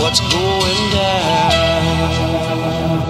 what's going down.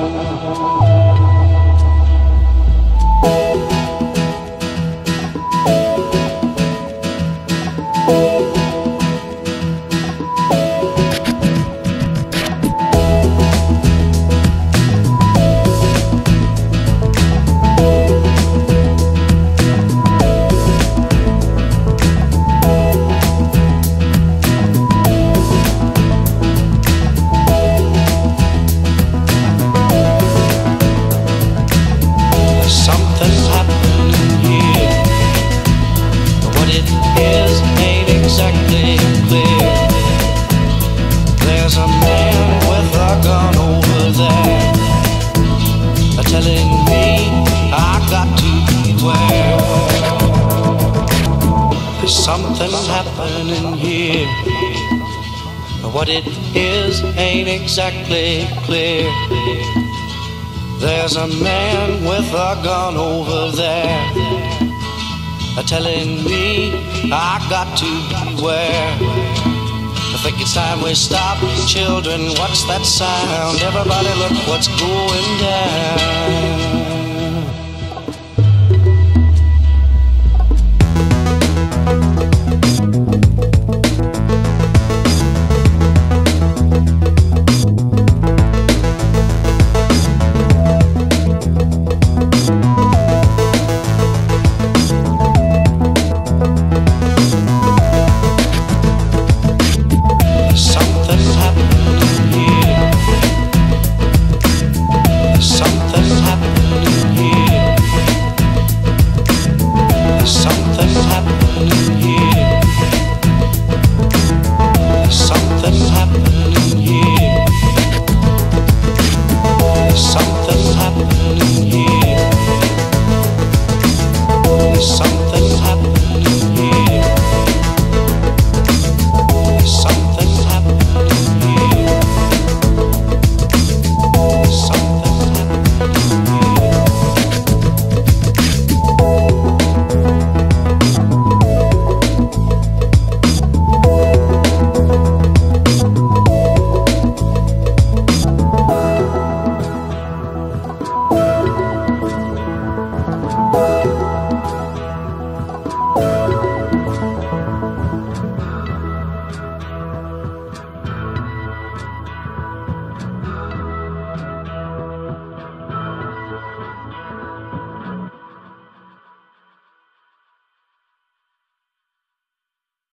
There's a man with a gun over there, telling me I got to beware. There's something happening here. What it is ain't exactly clear. There's a man with a gun over there, telling me I got to beware. I think it's time we stop. Children, what's that sound? Everybody look what's going down.